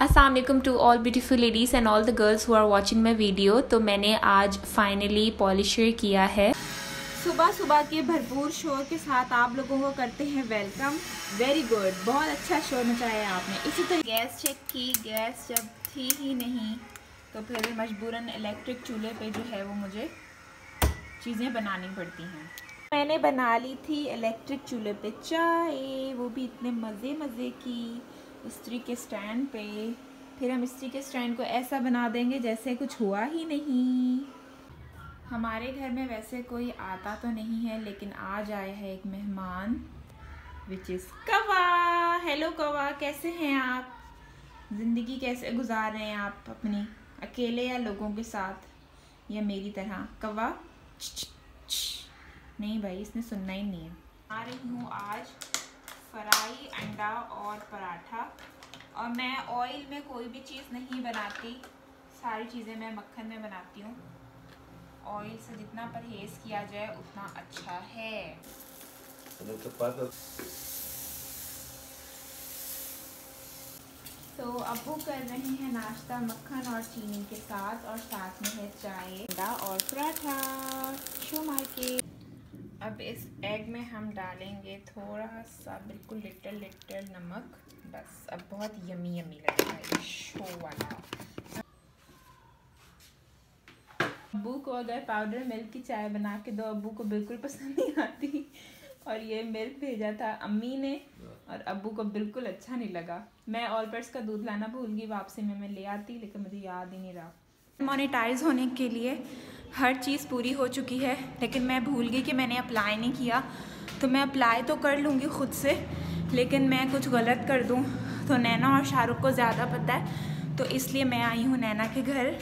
अस्सलाम वालेकुम to all beautiful ladies and all the girls who are watching my video. तो मैंने आज फाइनली पॉलिशर किया है। सुबह सुबह के भरपूर शोर के साथ आप लोगों को करते हैं वेलकम। वेरी गुड, बहुत अच्छा शोर मचाया आपने। इसी तरह गैस चेक की, गैस जब थी ही नहीं तो फिर मजबूरन इलेक्ट्रिक चूल्हे पे जो है वो मुझे चीज़ें बनानी पड़ती हैं। मैंने बना ली थी इलेक्ट्रिक चूल्हे पे चाय, वो भी इतने मज़े मज़े की, इस्त्री के स्टैंड पे। फिर हम इस्त्री के स्टैंड को ऐसा बना देंगे जैसे कुछ हुआ ही नहीं। हमारे घर में वैसे कोई आता तो नहीं है, लेकिन आज आया है एक मेहमान विच इज़ कवा। हेलो कवा, कैसे हैं आप? ज़िंदगी कैसे गुजार रहे हैं आप अपनी, अकेले या लोगों के साथ या मेरी तरह? कवा नहीं भाई, इसने सुनना ही नहीं है। आ रही हूँ आज फ्राई अंडा और पराठा। और मैं ऑयल में कोई भी चीज़ नहीं बनाती, सारी चीज़ें मैं मक्खन में बनाती हूँ। ऑयल से जितना परहेज़ किया जाए उतना अच्छा है। तो अब्बू कर रहे हैं नाश्ता मक्खन और चीनी के साथ, और साथ में है चाय, अंडा और पराठा। Show market. अब इस एग में हम डालेंगे थोड़ा सा, बिल्कुल लिटिल नमक, बस। अब बहुत यमी लग रहा है शो वाला। अब्बू को अगर पाउडर मिल्क की चाय बना के दो, अब्बू को बिल्कुल पसंद नहीं आती। और ये मिल्क भेजा था अम्मी ने और अब्बू को बिल्कुल अच्छा नहीं लगा। मैं ऑलपर्स का दूध लाना भूल गई, वापसी में मैं ले आती, लेकिन मुझे याद ही नहीं रहा। मोनेटाइज होने के लिए हर चीज़ पूरी हो चुकी है, लेकिन मैं भूल गई कि मैंने अप्लाई नहीं किया। तो मैं अप्लाई तो कर लूँगी ख़ुद से, लेकिन मैं कुछ गलत कर दूँ तो नैना और शाहरुख को ज़्यादा पता है। तो इसलिए मैं आई हूँ नैना के घर।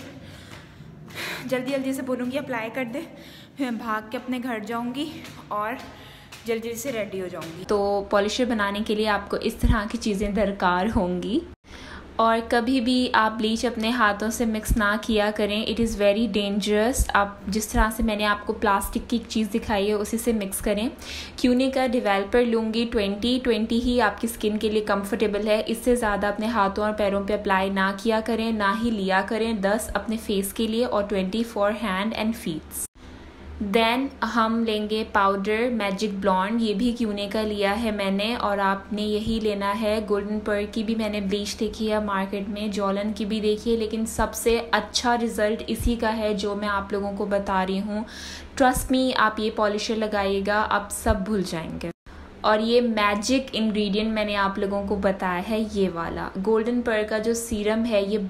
जल्दी से बोलूँगी अप्लाई कर दे, फिर मैं भाग के अपने घर जाऊँगी और जल्दी से रेडी हो जाऊँगी। तो पॉलिशर बनाने के लिए आपको इस तरह की चीज़ें दरकार होंगी। और कभी भी आप ब्लीच अपने हाथों से मिक्स ना किया करें, इट इज़ वेरी डेंजरस। आप जिस तरह से मैंने आपको प्लास्टिक की चीज़ दिखाई है उसी से मिक्स करें। क्यूने का डेवलपर लूँगी 20 ही आपकी स्किन के लिए कंफर्टेबल है। इससे ज़्यादा अपने हाथों और पैरों पे अप्लाई ना किया करें, ना ही लिया करें। 10 अपने फेस के लिए और 20 for hand and feets. Then हम लेंगे पाउडर मैजिक ब्लॉन्ड, ये भी क्यूने का लिया है मैंने, और आपने यही लेना है। गोल्डन पर्ल की भी मैंने ब्लीच देखी है मार्केट में, जॉलन की भी देखी है, लेकिन सबसे अच्छा रिज़ल्ट इसी का है जो मैं आप लोगों को बता रही हूँ। ट्रस्ट मी, आप ये पॉलिशर लगाइएगा, आप सब भूल जाएंगे। और ये मैजिक इंग्रेडिएंट मैंने आप लोगों को बताया है, ये वाला गोल्डन पर्ल का जो सीरम है, ये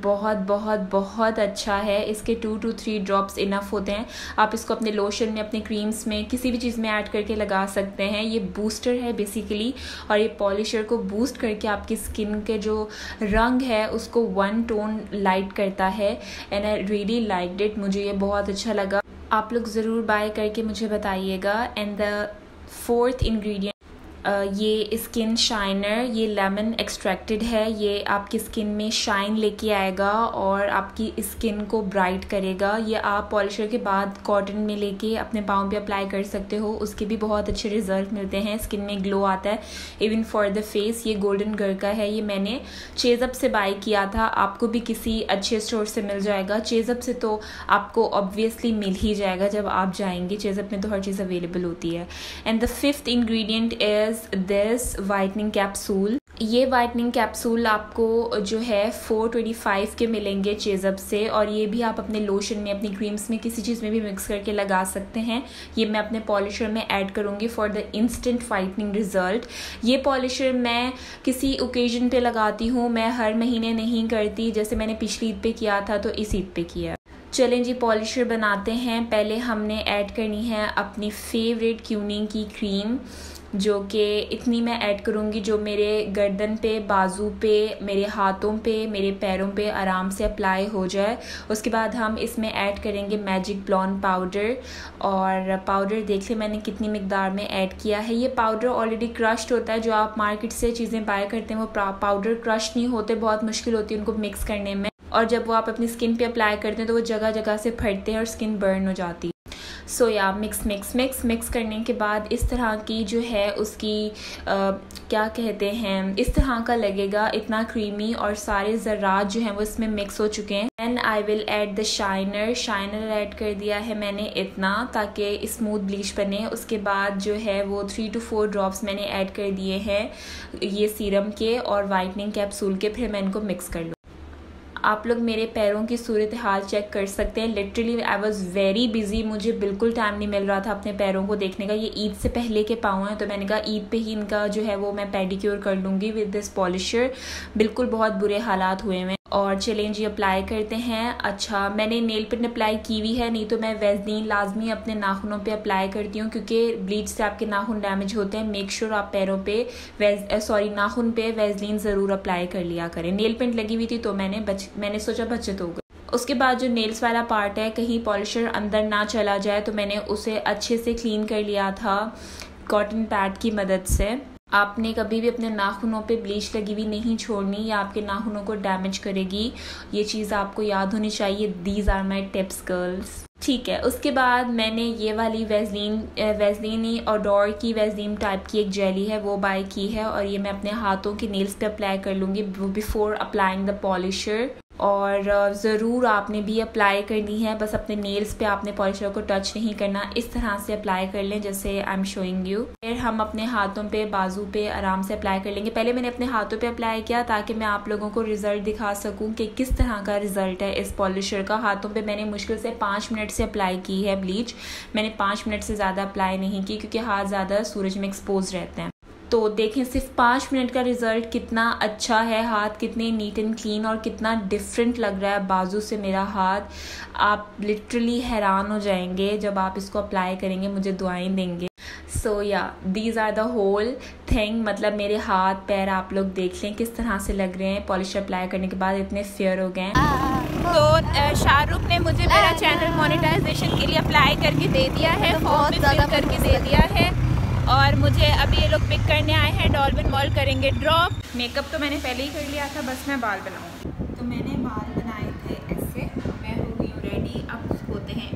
बहुत अच्छा है। इसके 2 to 3 ड्रॉप्स इनफ होते हैं। आप इसको अपने लोशन में, अपने क्रीम्स में, किसी भी चीज़ में ऐड करके लगा सकते हैं। ये बूस्टर है बेसिकली, और ये पॉलिशर को बूस्ट करके आपकी स्किन के जो रंग है उसको 1 टोन लाइट करता है। And I really liked it, मुझे ये बहुत अच्छा लगा। आप लोग ज़रूर बाय करके मुझे बताइएगा। एंड द 4th इंग्रेडिएंट, ये स्किन शाइनर, ये लेमन एक्सट्रैक्टेड है। ये आपकी स्किन में शाइन लेके आएगा और आपकी स्किन को ब्राइट करेगा। ये आप पॉलिशर के बाद कॉटन में लेके अपने पाँव पे अप्लाई कर सकते हो, उसके भी बहुत अच्छे रिजल्ट मिलते हैं। स्किन में ग्लो आता है। इवन फॉर द फेस ये गोल्डन गर्ल का है, ये मैंने चेज़अप से बाय किया था। आपको भी किसी अच्छे स्टोर से मिल जाएगा। चेज़अप से तो आपको ऑब्वियसली मिल ही जाएगा जब आप जाएंगे, चेज़अप में तो हर चीज़ अवेलेबल होती है। And the 5th ingredient is this whitening capsule. ये वाइटनिंग कैप्सूल आपको जो है 425 के मिलेंगे चेज़अप से, और ये भी आप अपने लोशन में, अपनी क्रीम्स में, किसी चीज़ में भी मिक्स करके लगा सकते हैं। ये मैं अपने पॉलिशर में ऐड करूँगी for the instant whitening result. ये पॉलिशर मैं किसी ओकेजन पे लगाती हूँ, मैं हर महीने नहीं करती। जैसे मैंने पिछली ईद पे किया था तो इस ईद पे किया। चलें जी, पॉलिशर बनाते हैं। पहले हमने ऐड करनी है अपनी फेवरेट क्यूनिंग की क्रीम, जो कि इतनी मैं ऐड करूँगी जो मेरे गर्दन पे, बाजू पे, मेरे हाथों पे, मेरे पैरों पे आराम से अप्लाई हो जाए। उसके बाद हम इसमें ऐड करेंगे मैजिक ब्लॉन्ड पाउडर। और पाउडर देख लें मैंने कितनी मिकदार में ऐड किया है। ये पाउडर ऑलरेडी क्रश्ड होता है। जो आप मार्केट से चीज़ें बाय करते हैं वो पाउडर क्रश नहीं होते, बहुत मुश्किल होती है उनको मिक्स करने में। और जब वो आप अपनी स्किन पे अप्लाई करते हैं तो वो जगह जगह से फटते हैं और स्किन बर्न हो जाती है। सो या मिक्स करने के बाद इस तरह की जो है उसकी क्या कहते हैं, इस तरह का लगेगा, इतना क्रीमी और सारे ज़र्रात जो हैं वो इसमें मिक्स हो चुके हैं। And I will add the shiner add कर दिया है मैंने इतना ताकि स्मूथ ब्लीच बने। उसके बाद जो है वो 3 to 4 ड्रॉप्स मैंने ऐड कर दिए हैं ये सीरम के और वाइटनिंग कैप्सूल के। फिर मैं इनको मिक्स कर लूँ। आप लोग मेरे पैरों की सूरत हाल चेक कर सकते हैं। Literally I was very busy, मुझे बिल्कुल टाइम नहीं मिल रहा था अपने पैरों को देखने का। ये ईद से पहले के पाँव हैं तो मैंने कहा ईद पे ही इनका जो है वो मैं पेडिक्योर कर लूँगी विद दिस पॉलिशर। बिल्कुल बहुत बुरे हालात हुए हैं। और चलें जी अप्लाई करते हैं। अच्छा, मैंने नेल पेंट अप्लाई की हुई है, नहीं तो मैं वैसलीन लाजमी अपने नाखूनों पे अप्लाई करती हूँ क्योंकि ब्लीच से आपके नाखून डैमेज होते हैं। मेक श्योर आप पैरों पे नाखून पे वैसलीन ज़रूर अप्लाई कर लिया करें। नेल पेंट लगी हुई थी तो मैंने सोचा बचत हो गई। उसके बाद जो नेल्स वाला पार्ट है कहीं पॉलिशर अंदर ना चला जाए तो मैंने उसे अच्छे से क्लीन कर लिया था कॉटन पैड की मदद से। आपने कभी भी अपने नाखूनों पे ब्लीच लगी हुई नहीं छोड़नी, या आपके नाखूनों को डैमेज करेगी। ये चीज़ आपको याद होनी चाहिए। These are my tips girls. ठीक है, उसके बाद मैंने ये वाली वैसलीन और डोर की वैसलीन टाइप की एक जेली है वो बाय की है और ये मैं अपने हाथों के नेल्स पे अप्लाई कर लूँगी बिफोर अप्लाइंग द पॉलिशर। और ज़रूर आपने भी अप्लाई करनी है, बस अपने नेल्स पे आपने पॉलिशर को टच नहीं करना। इस तरह से अप्लाई कर लें जैसे आई एम शोइंग यू। फिर हम अपने हाथों पे बाजू पे आराम से अप्लाई कर लेंगे। पहले मैंने अपने हाथों पे अप्लाई किया ताकि मैं आप लोगों को रिजल्ट दिखा सकूं कि किस तरह का रिजल्ट है इस पॉलिशर का। हाथों पे मैंने मुश्किल से 5 मिनट से अप्लाई की है ब्लीच। मैंने 5 मिनट से ज़्यादा अप्लाई नहीं की क्योंकि हाथ ज़्यादा सूरज में एक्सपोज रहते हैं। तो देखें सिर्फ 5 मिनट का रिजल्ट कितना अच्छा है। हाथ कितने नीट एंड क्लीन और कितना डिफरेंट लग रहा है बाजू से मेरा हाथ। आप लिटरली हैरान हो जाएंगे जब आप इसको अप्लाई करेंगे, मुझे दुआएं देंगे। सो या these are the whole thing. मतलब मेरे हाथ पैर आप लोग देख लें किस तरह से लग रहे हैं पॉलिशर अप्लाई करने के बाद, इतने फेयर हो गए हैं। तो शाहरुख ने मुझे मेरा चैनल मोनेटाइजेशन के लिए अप्लाई करके दे दिया है, फॉर्म भी फिल करके दे दिया है और मुझे अभी ये लोग पिक करने आए हैं। डॉल्फिन मॉल करेंगे ड्रॉप। मेकअप तो मैंने पहले ही कर लिया था, बस मैं बाल बनाऊँ। तो मैंने बाल बनाए थे ऐसे, मैं हो गई हूँ रेडी। अब होते हैं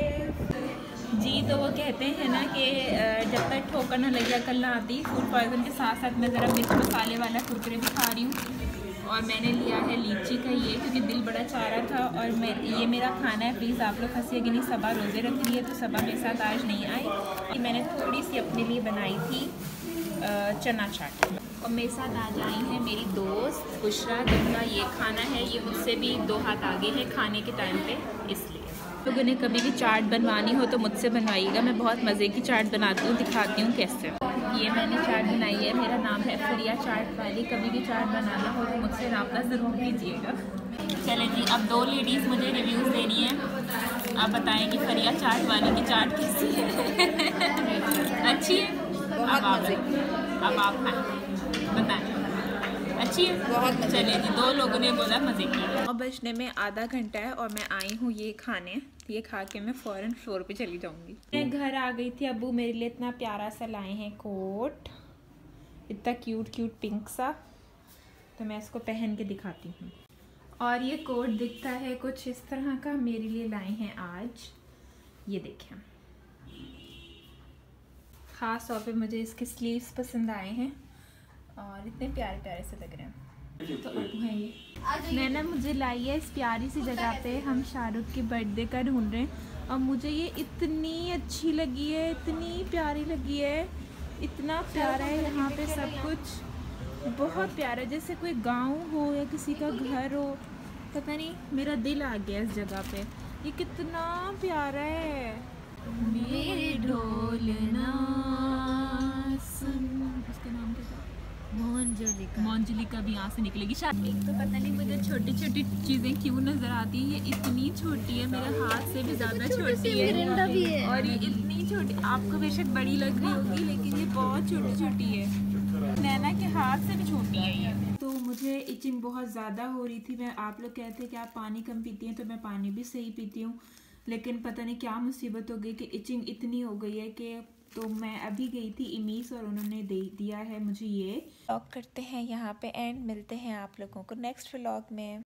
एक्टिव जी। तो वो कहते हैं ना कि जब तक ठोकर ना लग जाए कल ना आती। फूड पॉइजन के साथ साथ मैं ज़रा मिर्च मसाले वाला कुरकुरे भी खा रही हूँ। और मैंने लिया है लीची का ये क्योंकि दिल बड़ा चाह रहा था। और ये मेरा खाना है, प्लीज़ आप लोग हंसिएगा नहीं। सबा रोज़े रख रही है तो सबा मेरे साथ आज नहीं आई। मैंने थोड़ी सी अपने लिए बनाई थी चना चाट। और मेरे साथ आज आई है मेरी दोस्त बुशरा, जिनका ये खाना है ये मुझसे भी 2 हाथ आगे है खाने के टाइम पे। इसलिए लोगों ने कभी भी चाट बनवानी हो तो मुझसे बनवाइएगा। मैं बहुत मज़े की चाट बनाती हूँ, दिखाती हूँ कैसे। ये मैंने चाट बनाई है, मेरा नाम है फरिया चाट वाली। कभी भी चाट बनाना हो तो मुझसे रब्ता ज़रूर कीजिएगा। चलें जी, अब 2 लेडीज़ मुझे रिव्यूज़ देनी है। आप बताएं कि फरिया चाट वाली की चाट कैसी है। अच्छी है? अब आप खाएं, बताएं अच्छी है बहुत। चलिए जी, 2 लोगों ने बोला मज़े की। और बजने में आधा घंटा है और मैं आई हूँ ये खाने। ये खा के मैं फ़ौरन फ्लोर पे चली जाऊँगी। मैं घर आ गई थी। अब्बू मेरे लिए इतना प्यारा सा लाए हैं कोट, इतना क्यूट पिंक सा। तो मैं इसको पहन के दिखाती हूँ। और ये कोट दिखता है कुछ इस तरह का, मेरे लिए लाए हैं आज। ये देखें, ख़ास तौर पे मुझे इसके स्लीव्स पसंद आए हैं और इतने प्यारे प्यारे से लग रहे हैं। तो अब है ये नैना मुझे लाई है इस प्यारी सी जगह पे। हम शाहरुख के बर्थडे का ढूंढ रहे हैं और मुझे ये इतनी अच्छी लगी है, इतनी प्यारी लगी है। इतना प्यारा है यहाँ पे सब कुछ, बहुत प्यारा, जैसे कोई गांव हो या किसी का घर हो। पता नहीं, मेरा दिल आ गया इस जगह पे। ये कितना प्यारा है। मेरे ढोलना सुन, उसका नाम क्या था? मोंजलिका भी यहाँ से निकलेगी शायद। तो पता नहीं मुझे छोटी छोटी चीज़ें क्यों नज़र आती है। ये इतनी छोटी है, मेरे हाथ से भी ज़्यादा छोटी है। और ये इतनी छोटी, आपको बेशक बड़ी लग रही होगी लेकिन ये बहुत छोटी छोटी है। नैना के हाथ से भी छोटी है ये। तो मुझे इचिंग बहुत ज़्यादा हो रही थी। मैं आप लोग कहते हैं कि आप पानी कम पीती हैं, तो मैं पानी भी सही पीती हूँ, लेकिन पता नहीं क्या मुसीबत हो गई कि इचिंग इतनी हो गई है कि। तो मैं अभी गई थी इमीस और उन्होंने दे दिया है मुझे ये। व्लॉग करते हैं यहाँ पे एंड, मिलते हैं आप लोगों को नेक्स्ट व्लॉग में।